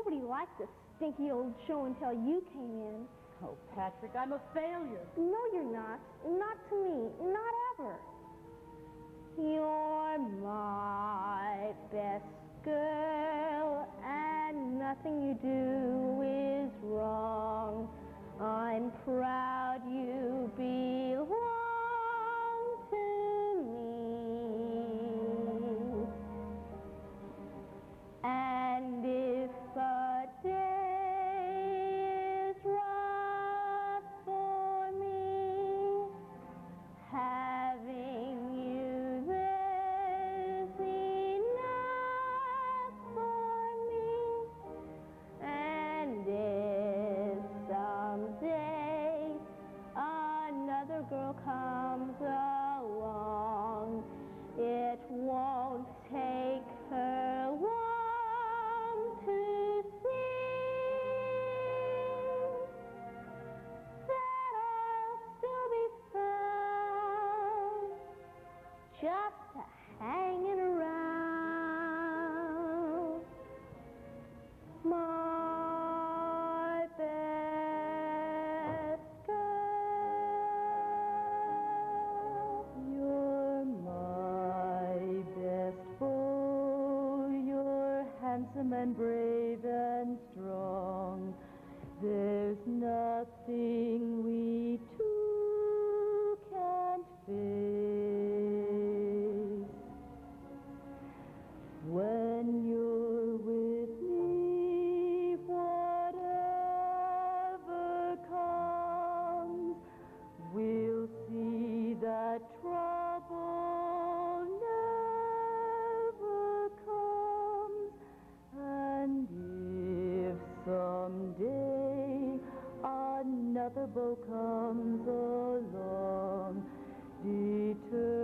Nobody liked this stinky old show until you came in. Oh, Patrick, I'm a failure. No, you're not. Not to me. Not ever. You're my best girl, and nothing you do is wrong. I'm proud you belong to me. And if a day is rough for me, having you there's enough for me. And if someday another girl comes along, it won't take her long to see that I'll still be found, just hanging around. My best girl. You're my best boy. You're handsome and brave and strong. There's nothing we two can't face. When you're with me, whatever comes, we'll see that trouble never comes. And if someday another beau comes along, determined